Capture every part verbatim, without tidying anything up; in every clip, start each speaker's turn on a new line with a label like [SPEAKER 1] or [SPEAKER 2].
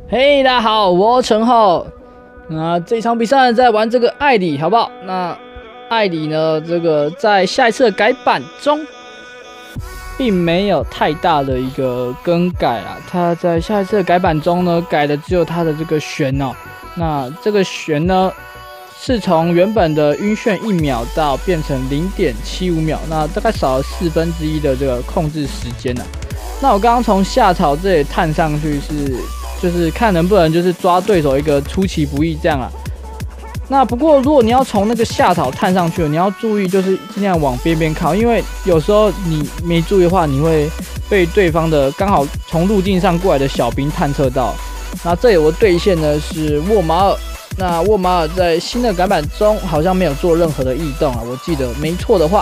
[SPEAKER 1] 嘿，大家好，我陈浩。那这场比赛在玩这个艾里，好不好？那艾里呢，这个在下一次的改版中，并没有太大的一个更改啊。它在下一次的改版中呢，改的只有它的这个旋哦。那这个旋呢，是从原本的晕眩一秒到变成零点七五秒，那大概少了四分之一的这个控制时间啊。那我刚刚从下草这里探上去是。就是看能不能就是抓对手一个出其不意这样啊。那不过如果你要从那个下草探上去，你要注意就是尽量往边边靠，因为有时候你没注意的话，你会被对方的刚好从路径上过来的小兵探测到。那这里我对线呢是沃马尔，那沃马尔在新的改版中好像没有做任何的异动啊，我记得没错的话。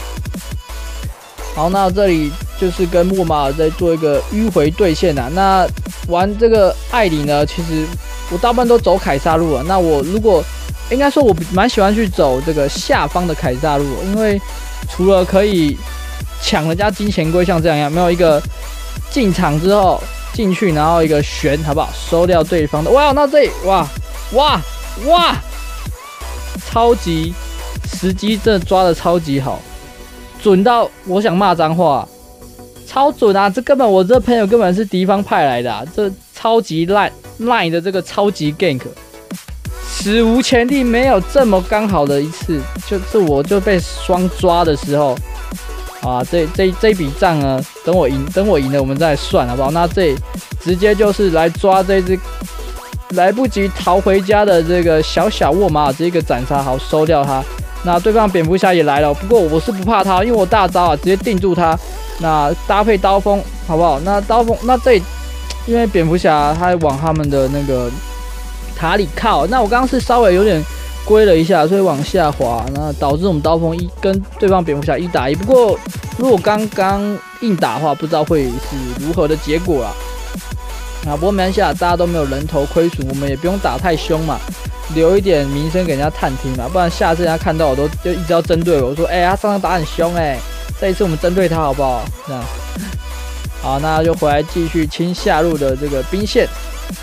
[SPEAKER 1] 好，那这里就是跟沃马尔在做一个迂回对线啊。那玩这个艾里呢，其实我大部分都走凯撒路了。那我如果应该说，我蛮喜欢去走这个下方的凯撒路，因为除了可以抢人家金钱龟，像这样样，没有一个进场之后进去，然后一个旋，好不好？收掉对方的。哇，那这里哇哇哇，超级时机真的抓的超级好。准到我想骂脏话，超准啊！这根本我这朋友根本是敌方派来的、啊，这超级烂烂的这个超级 gank， 史无前例，没有这么刚好的一次，就是我就被双抓的时候啊，这这这笔账呢，等我赢，等我赢了我们再算好不好？那这直接就是来抓这只来不及逃回家的这个小小沃马尔这个斩杀，好收掉他。那对方蝙蝠侠也来了，不过我是不怕他，因为我大招啊，直接定住他。那搭配刀锋，好不好？那刀锋，那这因为蝙蝠侠他往他们的那个塔里靠，那我刚刚是稍微有点归了一下，所以往下滑，那导致我们刀锋一跟对方蝙蝠侠一打一。不过如果刚刚硬打的话，不知道会是如何的结果啦。啊，不过没关系啊，大家都没有人头亏损，我们也不用打太凶嘛。留一点名声给人家探听嘛，不然下次人家看到我都就一直要针对我，我说哎、欸，他上场打很凶哎、欸，这一次我们针对他好不好？这样，好，那就回来继续清下路的这个兵线。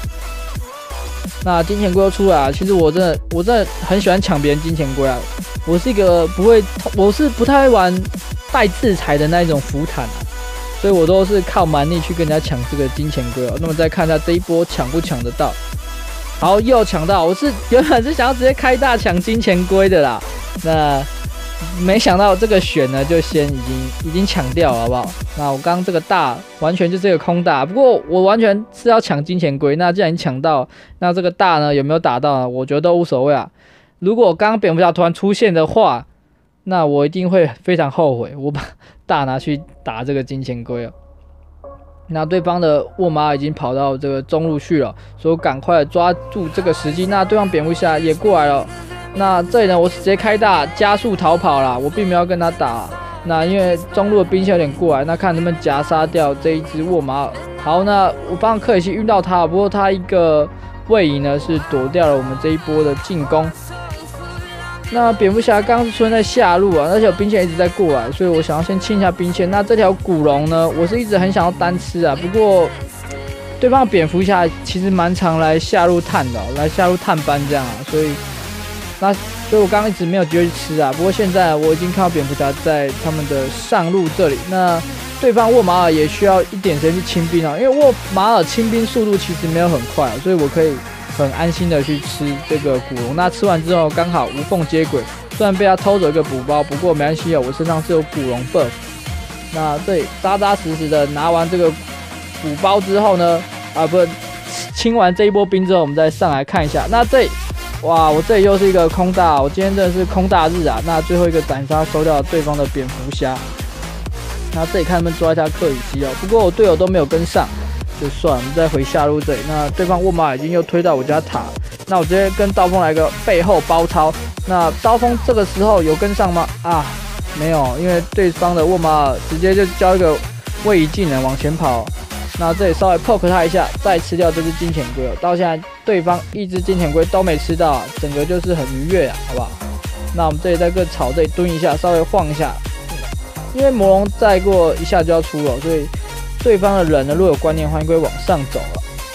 [SPEAKER 1] 那金钱龟又出来啊，其实我真的我真的很喜欢抢别人金钱龟啊，我是一个不会，我是不太会玩带制裁的那一种浮坦啊，所以我都是靠蛮力去跟人家抢这个金钱龟哦。那么再看一下这一波抢不抢得到。好，又抢到！我是原本是想要直接开大抢金钱龟的啦，那没想到这个选呢，就先已经已经抢掉了，好不好？那我刚刚这个大完全就是一个空大，不过我完全是要抢金钱龟。那既然抢到，那这个大呢有没有打到呢？我觉得都无所谓啊。如果刚刚蝙蝠侠突然出现的话，那我一定会非常后悔，我把大拿去打这个金钱龟哦。那对方的沃马尔已经跑到这个中路去了，所以我赶快抓住这个时机。那对方蝙蝠侠也过来了，那这里呢，我直接开大加速逃跑啦，我并没有跟他打。那因为中路的兵线有点过来，那看能不能夹杀掉这一只沃马尔。好，那我帮克里希晕到他，不过他一个位移呢是躲掉了我们这一波的进攻。那蝙蝠侠刚刚是出现在下路啊，而且有兵线一直在过来，所以我想要先清一下兵线。那这条古龙呢，我是一直很想要单吃啊，不过对方的蝙蝠侠其实蛮常来下路探的、哦，来下路探班这样啊，所以那所以我刚刚一直没有机会去吃啊。不过现在我已经看到蝙蝠侠在他们的上路这里，那对方沃马尔也需要一点时间去清兵啊，因为沃马尔清兵速度其实没有很快、啊，所以我可以很安心的去吃这个古龙。那吃完之后刚好无缝接轨，虽然被他偷走一个补包，不过没关系哦，我身上是有古龙 buff。那这里扎扎实实的拿完这个补包之后呢，啊不，清完这一波兵之后，我们再上来看一下。那这里，哇，我这里又是一个空大，我今天真的是空大日啊。那最后一个斩杀收掉对方的蝙蝠侠。那这里看他们抓一下克里希哦，不过我队友都没有跟上。就算了，我们再回下路这里。那对方沃马尔已经又推到我家塔，那我直接跟刀锋来个背后包抄。那刀锋这个时候有跟上吗？啊，没有，因为对方的沃马尔直接就交一个位移技能往前跑。那这里稍微 poke 他一下，再吃掉这只金钱龟。到现在对方一只金钱龟都没吃到、啊，整个就是很愉悦啊，好不好？那我们这里在个草这里蹲一下，稍微晃一下，因为魔龙再过一下就要出了，所以对方的人呢，如果有观念的话，应该会往上走了。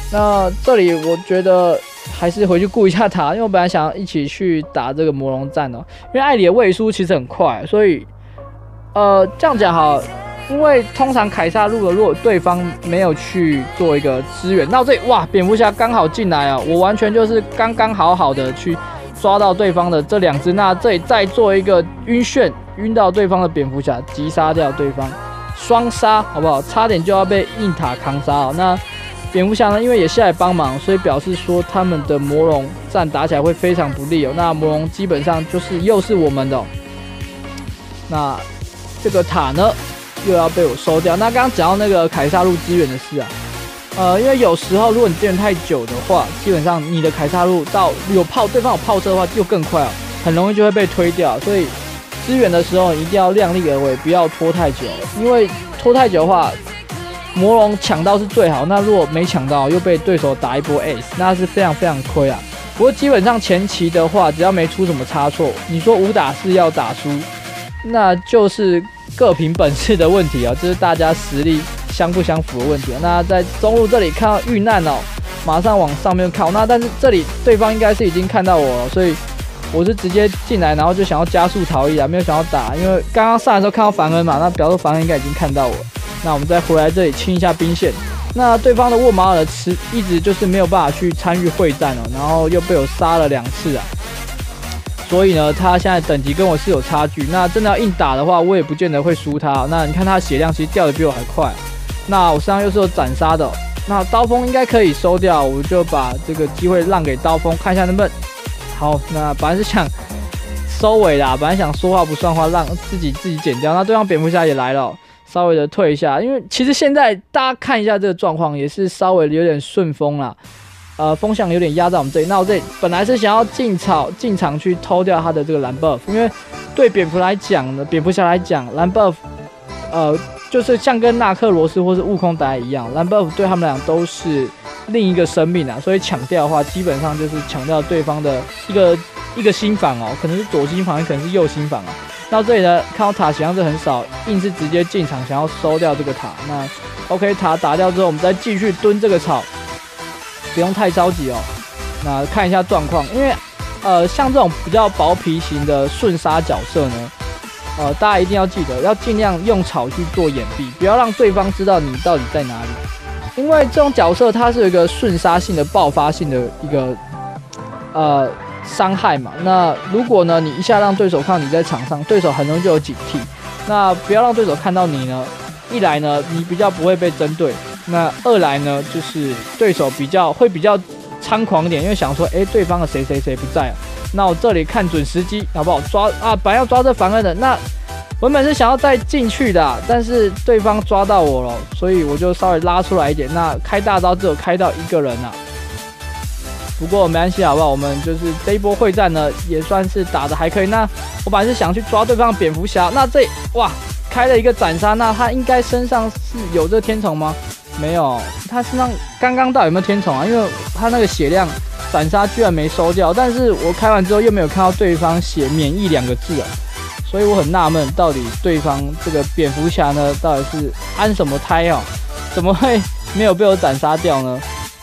[SPEAKER 1] 那这里我觉得还是回去顾一下塔，因为我本来想一起去打这个魔龙战哦，因为艾里的位输其实很快，所以呃这样讲好，因为通常凯撒路的如果对方没有去做一个支援，那这里哇蝙蝠侠刚好进来啊，我完全就是刚刚好好的去抓到对方的这两只，那这里再做一个晕眩，晕到对方的蝙蝠侠，击杀掉对方，双杀好不好？差点就要被硬塔扛杀哦。那蝙蝠侠呢，因为也下来帮忙，所以表示说他们的魔龙战打起来会非常不利哦。那魔龙基本上就是又是我们的、哦，那这个塔呢又要被我收掉。那刚刚讲到那个凯撒路支援的事啊，呃，因为有时候如果你支援太久的话，基本上你的凯撒路到有炮，对方有炮车的话就更快哦，很容易就会被推掉。所以支援的时候一定要量力而为，不要拖太久，因为拖太久的话。魔龙抢到是最好，那如果没抢到又被对手打一波 ace， 那是非常非常亏啊。不过基本上前期的话，只要没出什么差错，你说五打四要打输，那就是各凭本事的问题啊，这是大家实力相不相符的问题啊。那在中路这里看到遇难哦，马上往上面靠。那但是这里对方应该是已经看到我了，所以我是直接进来，然后就想要加速逃逸啊，没有想要打，因为刚刚上来的时候看到凡恩嘛，那表示凡恩应该已经看到我了。那我们再回来这里清一下兵线。那对方的沃马尔迟一直就是没有办法去参与会战哦，然后又被我杀了两次啊，所以呢，他现在等级跟我是有差距。那真的要硬打的话，我也不见得会输他、哦。那你看他的血量其实掉的比我还快。那我身上又是有斩杀的、哦，那刀锋应该可以收掉，我就把这个机会让给刀锋，看一下能不能。好，那本来是想收尾啦，本来想说话不算话，让自己自己剪掉。那对方蝙蝠侠也来了、哦。稍微的退一下，因为其实现在大家看一下这个状况，也是稍微有点顺风啦，呃，风向有点压在我们这里。那我这里本来是想要进场进场去偷掉他的这个蓝 buff， 因为对蝙蝠来讲呢，蝙蝠侠来讲，蓝 buff， 呃，就是像跟纳克罗斯或是悟空达一样，蓝 buff 对他们俩都是另一个生命啊，所以抢掉的话，基本上就是抢掉对方的一个一个心房哦，可能是左心房，也可能是右心房啊。到这里呢，看到塔血量是很少，硬是直接进场想要收掉这个塔。那 OK， 塔打掉之后，我们再继续蹲这个草，不用太着急哦。那看一下状况，因为呃，像这种比较薄皮型的顺杀角色呢，呃，大家一定要记得，要尽量用草去做掩蔽，不要让对方知道你到底在哪里。因为这种角色它是有一个顺杀性的爆发性的一个呃。伤害嘛，那如果呢，你一下让对手看到你在场上，对手很容易就有警惕。那不要让对手看到你呢，一来呢，你比较不会被针对；那二来呢，就是对手比较会比较猖狂一点，因为想说，哎、欸，对方的谁谁谁不在啊，那我这里看准时机，好不好？抓啊，本来要抓这凡恩的，那原本是想要再进去的、啊，但是对方抓到我了，所以我就稍微拉出来一点。那开大招只有开到一个人啊。不过没关系，好不好？我们就是这一波会战呢，也算是打得还可以。那我本来是想去抓对方的蝙蝠侠，那这哇开了一个斩杀，那他应该身上是有这天虫吗？没有，他身上刚刚到底有没有天虫啊？因为他那个血量斩杀居然没收掉，但是我开完之后又没有看到对方写免疫两个字啊，所以我很纳闷，到底对方这个蝙蝠侠呢，到底是安什么胎哦？怎么会没有被我斩杀掉呢？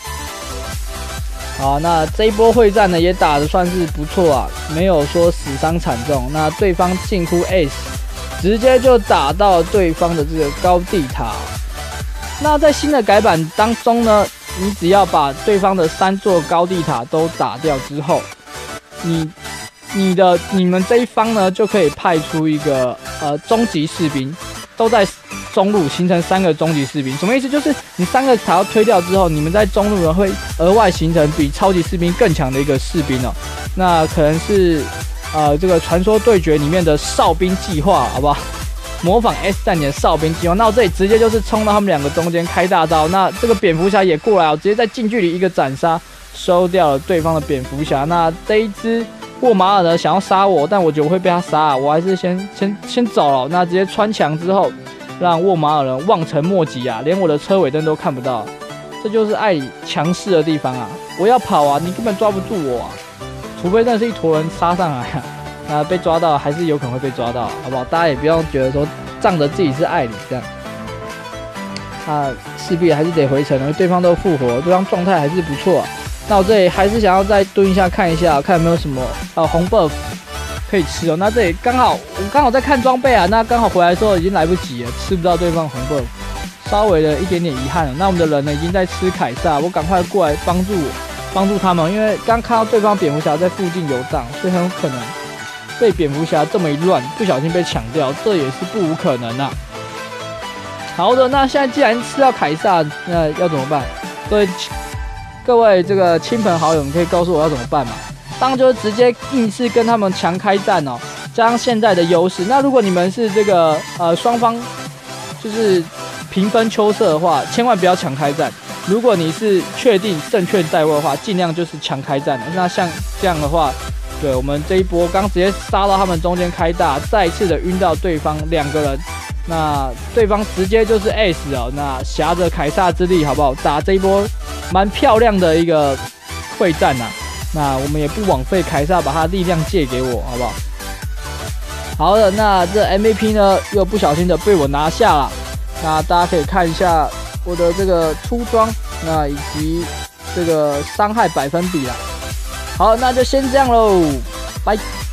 [SPEAKER 1] 好，那这一波会战呢也打得算是不错啊，没有说死伤惨重。那对方近乎 ace， 直接就打到对方的这个高地塔。那在新的改版当中呢，你只要把对方的三座高地塔都打掉之后，你你的你们这一方呢就可以派出一个呃终极士兵，都在中路形成三个终极士兵。什么意思？就是你三个塔要推掉之后，你们在中路呢会额外形成比超级士兵更强的一个士兵哦。那可能是呃这个传说对决里面的哨兵计划，好不好？模仿 S 战警的哨兵计划。那我这里直接就是冲到他们两个中间开大招。那这个蝙蝠侠也过来，我直接在近距离一个斩杀，收掉了对方的蝙蝠侠。那这一只沃马尔呢想要杀我，但我觉得我会被他杀，我还是先先先走了。那直接穿墙之后，让沃马尔人望尘莫及啊，连我的车尾灯都看不到。这就是艾里强势的地方啊！我要跑啊，你根本抓不住我啊！除非真的是一坨人杀上来啊，那被抓到还是有可能会被抓到，好不好？大家也不要觉得说仗着自己是艾里这样。 那势必还是得回城，因为对方都复活，对方状态还是不错、啊。那我这里还是想要再蹲一下看一下，看有没有什么呃红 buff 可以吃哦。那这里刚好我刚好在看装备啊，那刚好回来的时候已经来不及了，吃不到对方红 buff， 稍微的一点点遗憾了。那我们的人呢已经在吃凯撒，我赶快过来帮助帮助他们，因为刚看到对方蝙蝠侠在附近游荡，所以很有可能被蝙蝠侠这么一乱，不小心被抢掉，这也是不无可能啊。好的，那现在既然吃到凯撒，那要怎么办？各位各位这个亲朋好友，你可以告诉我要怎么办吗？当然就是直接硬是跟他们强开战哦，加上现在的优势。那如果你们是这个呃双方就是平分秋色的话，千万不要强开战。如果你是确定胜券在握的话，尽量就是强开战的。那像这样的话，对我们这一波刚直接杀到他们中间开大，再一次的晕到对方两个人。那对方直接就是 S 哦，那挟着凯撒之力，好不好？打这一波蛮漂亮的一个会战呐、啊。那我们也不枉费凯撒把他的力量借给我，好不好？好的，那这 M V P 呢又不小心的被我拿下了。那大家可以看一下我的这个出装，那以及这个伤害百分比啦。好，那就先这样喽，拜。